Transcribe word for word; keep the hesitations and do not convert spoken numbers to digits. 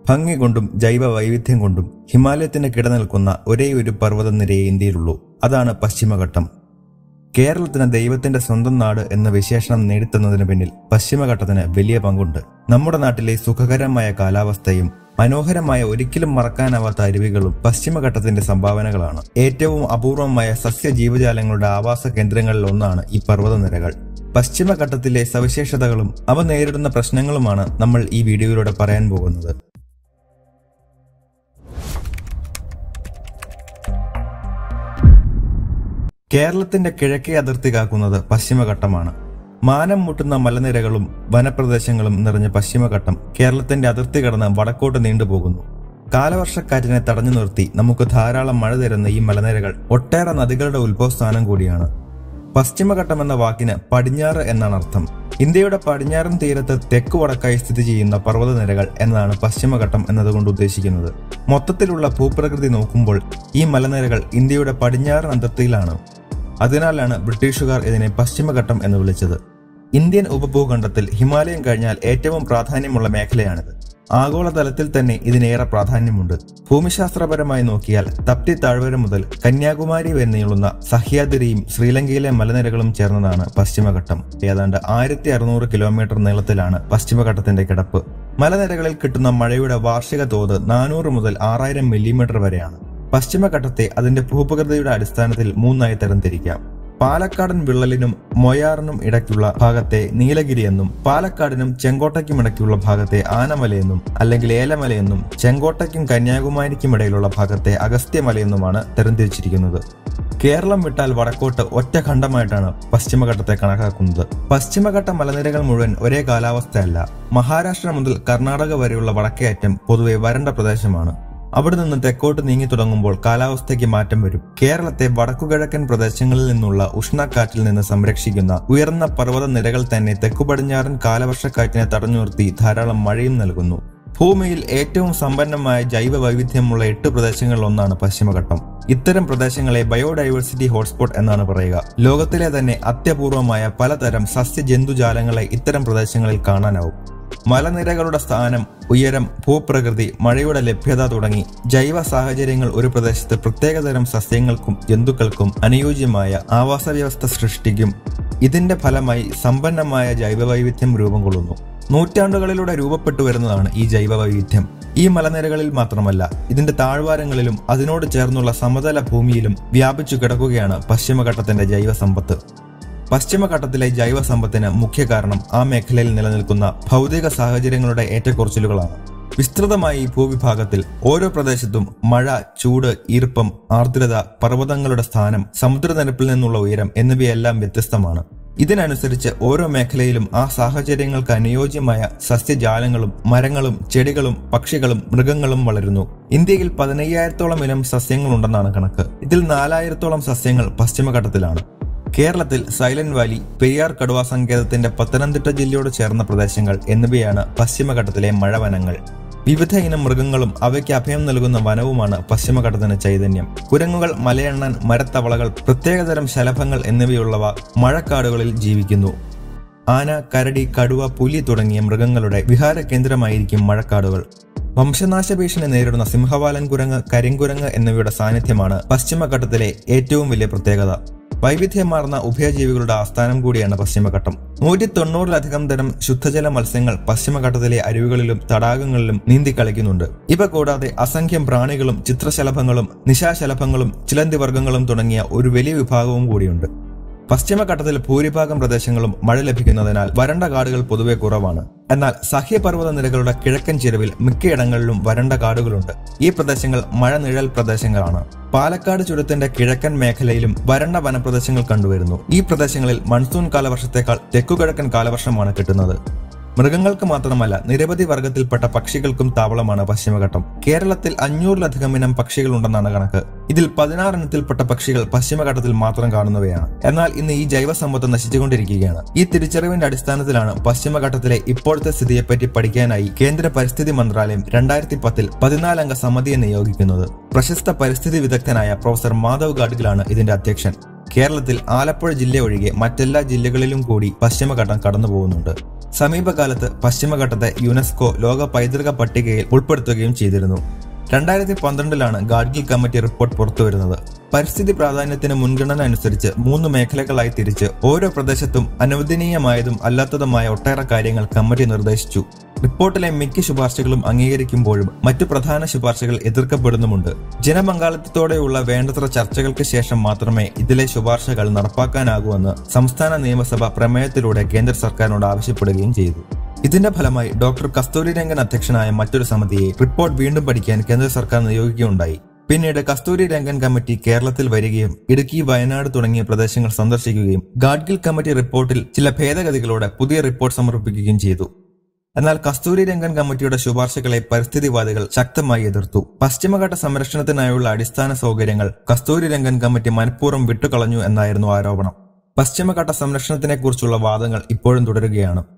ഭംഗി കൊണ്ടും ജൈവ വൈവിധ്യം കൊണ്ടും ഹിമാലയത്തിന് കിടനിൽക്കുന്ന ഒരേയൊരു പർവ്വതനിരയെ ഇന്ത്യയിലുള്ളൂ. അതാണ് പശ്ചിമഘട്ടം. കേരളത്തിന് ദൈവത്തിന്റെ സ്വന്തം നാട് എന്ന വിശേഷണം നേടിത്തന്നതിന് പിന്നിൽ പശ്ചിമഘട്ടത്തിന് വലിയ പങ്കുണ്ട്. നമ്മുടെ നാട്ടിലെ സുഖകരമായ കാലാവസ്ഥയും മനോഹരമായ ഒരിക്കലും മറക്കാനാവാത്ത അരുവികളും പശ്ചിമഘട്ടത്തിന്റെ സംഭാവനകളാണ്. ഏറ്റവും അപൂർവമായ സസ്യ ജീവജാലങ്ങളുടെ ആവാസ കേന്ദ്രങ്ങളിൽ ഒന്നാണ് ഈ പർവ്വതനിരകൾ. പശ്ചിമഘട്ടത്തിലെ സവിശേഷതകളും അവ നേരിടുന്ന പ്രശ്നങ്ങളുമാണ് നമ്മൾ ഈ വീഡിയോയിലൂടെ പറയാൻ പോകുന്നത്. കേരളത്തിന്റെ കിഴക്കേ അതിർത്തി കാക്കുന്നത് പശ്ചിമഘട്ടമാണ്. മാനം മുട്ടുന്ന മലനിരകളും വനപ്രദേശങ്ങളും നിറഞ്ഞ പശ്ചിമഘട്ടം കേരളത്തിന്റെ അതിർത്തി കടന്ന് വടക്കോട്ട് നീണ്ടുപോകുന്നു. കാലവർഷക്കാറ്റിനെ തടഞ്ഞു നിർത്തി നമുക്ക് ധാരാളം മഴ തരുന്ന ഈ മലനിരകൾ ഒട്ടേറെ നദികളുടെ ഉത്ഭവസ്ഥാനം കൂടിയാണ്. പശ്ചിമഘട്ടം എന്ന വാക്കിന് പടിഞ്ഞാറ് എന്നാണ് അർത്ഥം. ഇന്ത്യയുടെ പടിഞ്ഞാറൻ തീരത്ത് തെക്കു വടക്കായി സ്ഥിതി ചെയ്യുന്ന പർവ്വതനിരകൾ എന്നാണ് പശ്ചിമഘട്ടം എന്നതുകൊണ്ട് ഉദ്ദേശിക്കുന്നത്. മൊത്തത്തിലുള്ള ഭൂപ്രകൃതി നോക്കുമ്പോൾ ഈ മലനിരകൾ ഇന്ത്യയുടെ പടിഞ്ഞാറൻ അതിർത്തിയിലാണ്. അതിനാലാണ് ബ്രിട്ടീഷുകാർ ഇതിനെ പശ്ചിമഘട്ടം എന്ന് വിളിച്ചത്. ഇന്ത്യൻ ഉപഭൂഖണ്ഡത്തിൽ ഹിമാലയം കഴിഞ്ഞാൽ ഏറ്റവും പ്രാധാന്യമുള്ള മേഖലയാണിത്. ആഗോളതലത്തിൽ തന്നെ ഇതിനേറെ പ്രാധാന്യമുണ്ട്. ഭൂമിശാസ്ത്രപരമായി നോക്കിയാൽ തപ്തി താഴ്വര മുതൽ കന്യാകുമാരി വരെ നീളുന്ന സഹ്യാദ്രിയും ശ്രീലങ്കയിലെ മലനിരകളും ചേർന്നതാണ് പശ്ചിമഘട്ടം. ഏതാണ്ട് ആയിരത്തി അറുന്നൂറ് കിലോമീറ്റർ നീളത്തിലാണ് പശ്ചിമഘട്ടത്തിന്റെ കിടപ്പ്. മലനിരകളിൽ കിട്ടുന്ന മഴയുടെ വാർഷിക തോത് നാനൂറ് മുതൽ ആറായിരം മില്ലിമീറ്റർ വരെയാണ്. പശ്ചിമഘട്ടത്തെ അതിന്റെ ഭൂപ്രകൃതിയുടെ അടിസ്ഥാനത്തിൽ മൂന്നായി തരംതിരിക്കാം. പാലക്കാടൻ വിള്ളലിനും മൊയാറിനും ഇടയ്ക്കുള്ള ഭാഗത്തെ നീലഗിരി എന്നും, പാലക്കാടിനും ചെങ്കോട്ടയ്ക്കും ഇടയ്ക്കുള്ള ഭാഗത്തെ ആനമലയെന്നും അല്ലെങ്കിൽ ഏലമലയെന്നും, ചെങ്കോട്ടയ്ക്കും കന്യാകുമാരിക്കും ഇടയിലുള്ള ഭാഗത്തെ അഗസ്ത്യമലയെന്നുമാണ് തരംതിരിച്ചിരിക്കുന്നത്. കേരളം വിട്ടാൽ വടക്കോട്ട് ഒറ്റ ഖണ്ഡമായിട്ടാണ് പശ്ചിമഘട്ടത്തെ കണക്കാക്കുന്നത്. പശ്ചിമഘട്ട മലനിരകൾ മുഴുവൻ ഒരേ കാലാവസ്ഥയല്ല. മഹാരാഷ്ട്ര മുതൽ കർണാടക വരെയുള്ള വടക്കേ അറ്റം പൊതുവെ വരണ്ട പ്രദേശമാണ്. അവിടെ നിന്ന് തെക്കോട്ട് നീങ്ങി തുടങ്ങുമ്പോൾ കാലാവസ്ഥയ്ക്ക് മാറ്റം വരും. കേരളത്തെ വടക്കുകിഴക്കൻ പ്രദേശങ്ങളിൽ നിന്നുള്ള ഉഷ്ണക്കാറ്റിൽ നിന്ന് സംരക്ഷിക്കുന്ന ഉയർന്ന പർവ്വത നിരകൾ തന്നെ തെക്കു പടിഞ്ഞാറൻ കാലവർഷക്കാറ്റിനെ തടഞ്ഞു നിർത്തി ധാരാളം മഴയും നൽകുന്നു. ഭൂമിയിൽ ഏറ്റവും സമ്പന്നമായ ജൈവ വൈവിധ്യമുള്ള എട്ട് പ്രദേശങ്ങളിൽ ഒന്നാണ് പശ്ചിമഘട്ടം. ഇത്തരം പ്രദേശങ്ങളെ ബയോഡൈവേഴ്സിറ്റി ഹോട്ട്സ്പോട്ട് എന്നാണ് പറയുക. ലോകത്തിലെ തന്നെ അത്യപൂർവമായ പലതരം സസ്യ ജന്തുജാലങ്ങളെ ഇത്തരം പ്രദേശങ്ങളിൽ കാണാനാവും. മലനിരകളുടെ സ്ഥാനം, ഉയരം, ഭൂപ്രകൃതി, മഴയുടെ ലഭ്യത തുടങ്ങി ജൈവ സാഹചര്യങ്ങൾ ഒരു പ്രദേശത്ത് പ്രത്യേകതരം സസ്യങ്ങൾക്കും ജന്തുക്കൾക്കും അനുയോജ്യമായ ആവാസ വ്യവസ്ഥ സൃഷ്ടിക്കും. ഇതിന്റെ ഫലമായി സമ്പന്നമായ ജൈവവൈവിധ്യം രൂപം കൊള്ളുന്നു. നൂറ്റാണ്ടുകളിലൂടെ രൂപപ്പെട്ടു വരുന്നതാണ് ഈ ജൈവവൈവിധ്യം. ഈ മലനിരകളിൽ മാത്രമല്ല, ഇതിന്റെ താഴ്വാരങ്ങളിലും അതിനോട് ചേർന്നുള്ള സമതല ഭൂമിയിലും വ്യാപിച്ചു കിടക്കുകയാണ് പശ്ചിമഘട്ടത്തിന്റെ ജൈവസമ്പത്ത്. പശ്ചിമഘട്ടത്തിലെ ജൈവസമ്പത്തിന് മുഖ്യ കാരണം ആ മേഖലയിൽ നിലനിൽക്കുന്ന ഭൗതിക സാഹചര്യങ്ങളുടെ ഏറ്റക്കുറച്ചിലുകളാണ്. വിസ്തൃതമായ ഈ ഭൂവിഭാഗത്തിൽ ഓരോ പ്രദേശത്തും മഴ, ചൂട്, ഈർപ്പം, ആർദ്രത, പർവ്വതങ്ങളുടെ സ്ഥാനം, സമുദ്രനിരപ്പിൽ നിന്നുള്ള ഉയരം എന്നിവയെല്ലാം വ്യത്യസ്തമാണ്. ഇതിനനുസരിച്ച് ഓരോ മേഖലയിലും ആ സാഹചര്യങ്ങൾക്ക് അനുയോജ്യമായ സസ്യജാലങ്ങളും മരങ്ങളും ചെടികളും പക്ഷികളും മൃഗങ്ങളും വളരുന്നു. ഇന്ത്യയിൽ പതിനയ്യായിരത്തോളം ഇനം സസ്യങ്ങളുണ്ടെന്നാണ് കണക്ക്. ഇതിൽ നാലായിരത്തോളം സസ്യങ്ങൾ പശ്ചിമഘട്ടത്തിലാണ്. കേരളത്തിൽ സൈലന്റ് വാലി, പെരിയാർ കടുവാ സങ്കേതത്തിന്റെ പത്തനംതിട്ട ജില്ലയോട് ചേർന്ന പ്രദേശങ്ങൾ എന്നിവയാണ് പശ്ചിമഘട്ടത്തിലെ മഴവനങ്ങൾ. വിവിധ ഇനം മൃഗങ്ങളും അവയ്ക്ക് അഭയം നൽകുന്ന വനവുമാണ് പശ്ചിമഘട്ടത്തിന് ചൈതന്യം. കുരങ്ങുകൾ, മലയണ്ണൻ, മരത്തവളകൾ, പ്രത്യേകതരം ശലഭങ്ങൾ എന്നിവയുള്ളവ മഴക്കാടുകളിൽ ജീവിക്കുന്നു. ആന, കരടി, കടുവ, പുലി തുടങ്ങിയ മൃഗങ്ങളുടെ വിഹാര കേന്ദ്രമായിരിക്കും മഴക്കാടുകൾ. വംശനാശ ഭീഷണി നേരിടുന്ന സിംഹവാലൻ കുരങ്ങ്, കരിങ്കുരങ്ങ് എന്നിവയുടെ സാന്നിധ്യമാണ് പശ്ചിമഘട്ടത്തിലെ ഏറ്റവും വലിയ പ്രത്യേകത. വൈവിധ്യമാർന്ന ഉഭയജീവികളുടെ ആസ്ഥാനം കൂടിയാണ് പശ്ചിമഘട്ടം. നൂറ്റി തൊണ്ണൂറിലധികം തരം ശുദ്ധജല മത്സ്യങ്ങൾ പശ്ചിമഘട്ടത്തിലെ അരുവികളിലും തടാകങ്ങളിലും നീന്തി കളിക്കുന്നുണ്ട്. ഇവ കൂടാതെ അസംഖ്യം പ്രാണികളും ചിത്രശലഭങ്ങളും നിശാശലഭങ്ങളും ചിലന്തിവർഗ്ഗങ്ങളും തുടങ്ങിയ ഒരു വലിയ വിഭാഗവും കൂടിയുണ്ട്. പശ്ചിമഘട്ടത്തിൽ ഭൂരിഭാഗം പ്രദേശങ്ങളും മഴ ലഭിക്കുന്നതിനാൽ വരണ്ട കാടുകൾ പൊതുവെ കുറവാണ്. എന്നാൽ സഹ്യപർവ്വത നിരകളുടെ കിഴക്കൻ ചെരുവിൽ മിക്കയിടങ്ങളിലും വരണ്ട കാടുകളുണ്ട്. ഈ പ്രദേശങ്ങൾ മഴ നിഴൽ പ്രദേശങ്ങളാണ്. പാലക്കാട് ചുരത്തിന്റെ കിഴക്കൻ മേഖലയിലും വരണ്ട വനപ്രദേശങ്ങൾ കണ്ടുവരുന്നു. ഈ പ്രദേശങ്ങളിൽ മൺസൂൺ കാലവർഷത്തേക്കാൾ തെക്കുകിഴക്കൻ കാലവർഷമാണ് കിട്ടുന്നത്. മൃഗങ്ങൾക്ക് മാത്രമല്ല, നിരവധി വർഗത്തിൽപ്പെട്ട പക്ഷികൾക്കും താവളമാണ് പശ്ചിമഘട്ടം. കേരളത്തിൽ അഞ്ഞൂറിലധികം ഇനം പക്ഷികളുണ്ടെന്നാണ് കണക്ക്. ഇതിൽ പതിനാറിനത്തിൽപ്പെട്ട പക്ഷികൾ പശ്ചിമഘട്ടത്തിൽ മാത്രം കാണുന്നവയാണ്. എന്നാൽ ഇന്ന് ഈ ജൈവസമ്പത്ത് നശിച്ചുകൊണ്ടിരിക്കുകയാണ്. ഈ തിരിച്ചറിവിന്റെ അടിസ്ഥാനത്തിലാണ് പശ്ചിമഘട്ടത്തിലെ ഇപ്പോഴത്തെ സ്ഥിതിയെപ്പറ്റി പഠിക്കാനായി കേന്ദ്ര പരിസ്ഥിതി മന്ത്രാലയം രണ്ടായിരത്തി പത്തിൽ പതിനാലംഗ സമിതിയെ നിയോഗിക്കുന്നത്. പ്രശസ്ത പരിസ്ഥിതി വിദഗ്ധനായ പ്രൊഫസർ മാധവ് ഗാഡ്ഗിലാണ് ഇതിന്റെ അധ്യക്ഷൻ. കേരളത്തിൽ ആലപ്പുഴ ജില്ല ഒഴികെ മറ്റെല്ലാ ജില്ലകളിലും കൂടി പശ്ചിമഘട്ടം കടന്നു പോകുന്നുണ്ട്. സമീപകാലത്ത് പശ്ചിമഘട്ടത്തെ യുനെസ്കോ ലോക പൈതൃക പട്ടികയിൽ ഉൾപ്പെടുത്തുകയും ചെയ്തിരുന്നു. രണ്ടായിരത്തി പന്ത്രണ്ടിലാണ് ഗാഡ്ഗിൽ കമ്മിറ്റി റിപ്പോർട്ട് പുറത്തുവരുന്നത്. പരിസ്ഥിതി പ്രാധാന്യത്തിന് മുൻഗണന അനുസരിച്ച് മൂന്ന് മേഖലകളായി തിരിച്ച് ഓരോ പ്രദേശത്തും അനുവദനീയമായതും അല്ലാത്തതുമായ ഒട്ടേറെ കാര്യങ്ങൾ കമ്മിറ്റി നിർദ്ദേശിച്ചു. റിപ്പോർട്ടിലെ മിക്ക ശുപാർശകളും അംഗീകരിക്കുമ്പോഴും മറ്റു പ്രധാന ശുപാർശകൾ എതിർക്കപ്പെടുന്നുമുണ്ട്. ജനപങ്കാളിത്തത്തോടെയുള്ള വേണ്ടത്ര ചർച്ചകൾക്ക് ശേഷം മാത്രമേ ഇതിലെ ശുപാർശകൾ നടപ്പാക്കാനാകൂവെന്ന് സംസ്ഥാന നിയമസഭ പ്രമേയത്തിലൂടെ കേന്ദ്ര സർക്കാരിനോട് ആവശ്യപ്പെടുകയും ചെയ്തു. ഇതിന്റെ ഫലമായി ഡോക്ടർ കസ്തൂരി രംഗൻ അധ്യക്ഷനായ മറ്റൊരു സമിതിയെ റിപ്പോർട്ട് വീണ്ടും പഠിക്കാൻ കേന്ദ്ര സർക്കാർ നിയോഗിക്കുകയുണ്ടായി. പിന്നീട് കസ്തൂരി രംഗൻ കമ്മിറ്റി കേരളത്തിൽ വരികയും ഇടുക്കി, വയനാട് തുടങ്ങിയ പ്രദേശങ്ങൾ സന്ദർശിക്കുകയും ഗാഡ്ഗിൽ കമ്മിറ്റി റിപ്പോർട്ടിൽ ചില ഭേദഗതികളോടെ പുതിയ റിപ്പോർട്ട് സമർപ്പിക്കുകയും ചെയ്തു. എന്നാൽ കസ്തൂരി രംഗൻ കമ്മിറ്റിയുടെ ശുപാർശകളെ പരിസ്ഥിതിവാദികൾ ശക്തമായി എതിർത്തു. പശ്ചിമഘട്ട സംരക്ഷണത്തിനായുള്ള അടിസ്ഥാന സൗകര്യങ്ങൾ കസ്തൂരി രംഗൻ കമ്മിറ്റി മനഃപൂർവ്വം വിട്ടുകളഞ്ഞു എന്നായിരുന്നു ആരോപണം. പശ്ചിമഘട്ട സംരക്ഷണത്തിനെക്കുറിച്ചുള്ള വാദങ്ങൾ ഇപ്പോഴും തുടരുകയാണ്.